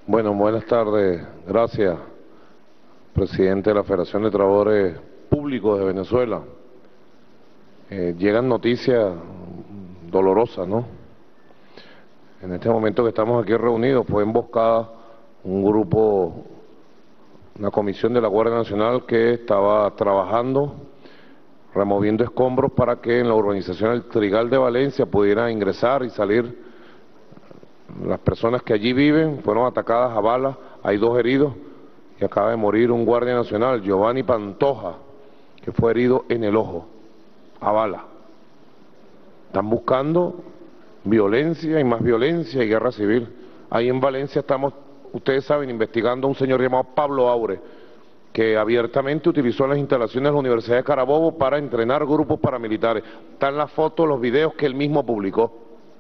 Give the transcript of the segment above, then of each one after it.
Bueno, buenas tardes. Gracias, presidente de la Federación de Trabajadores Públicos de Venezuela. Llegan noticias dolorosas, ¿no? En este momento que estamos aquí reunidos fue emboscada un grupo, una comisión de la Guardia Nacional que estaba trabajando, removiendo escombros para que en la urbanización El Trigal de Valencia pudieran ingresar y salir. Las personas que allí viven fueron atacadas a balas, hay 2 heridos y acaba de morir un guardia nacional, Giovanni Pantoja, que fue herido en el ojo, a bala. Están buscando violencia y más violencia y guerra civil. Ahí en Valencia estamos, ustedes saben, investigando a un señor llamado Pablo Aure, que abiertamente utilizó las instalaciones de la Universidad de Carabobo para entrenar grupos paramilitares. Están las fotos, los videos que él mismo publicó.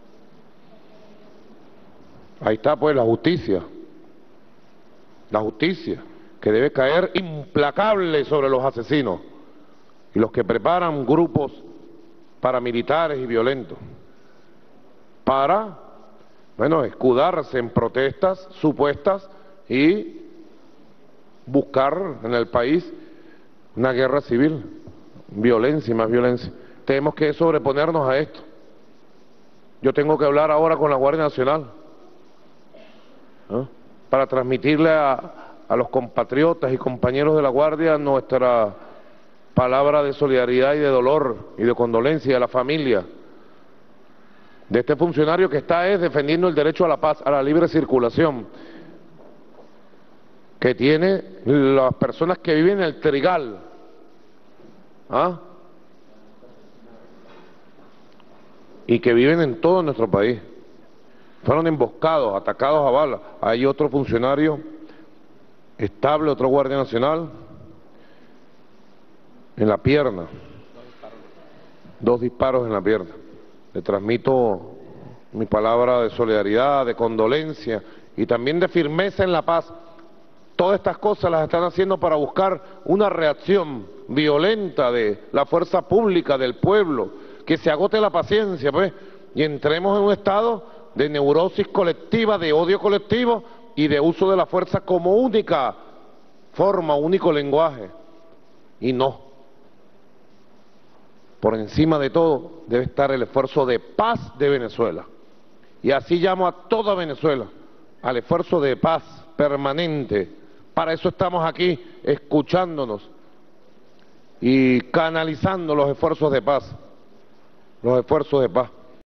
Ahí está pues la justicia, que debe caer implacable sobre los asesinos y los que preparan grupos paramilitares y violentos para, bueno, escudarse en protestas supuestas y buscar en el país una guerra civil, violencia y más violencia. Tenemos que sobreponernos a esto. Yo tengo que hablar ahora con la Guardia Nacional, ¿no?, para transmitirle a los compatriotas y compañeros de la Guardia nuestra palabra de solidaridad y de dolor y de condolencia a la familia de este funcionario que está defendiendo el derecho a la paz, a la libre circulación, que tiene las personas que viven en El Trigal, y que viven en todo nuestro país. Fueron emboscados, atacados a balas. Hay otro funcionario estable, otro guardia nacional, en la pierna, 2 disparos en la pierna. Le transmito mi palabra de solidaridad, de condolencia y también de firmeza en la paz. Todas estas cosas las están haciendo para buscar una reacción violenta de la fuerza pública, del pueblo, que se agote la paciencia, pues, y entremos en un estado de neurosis colectiva, de odio colectivo y de uso de la fuerza como única forma, único lenguaje. Y no. Por encima de todo debe estar el esfuerzo de paz de Venezuela. Y así llamo a toda Venezuela al esfuerzo de paz permanente. Para eso estamos aquí, escuchándonos y canalizando los esfuerzos de paz.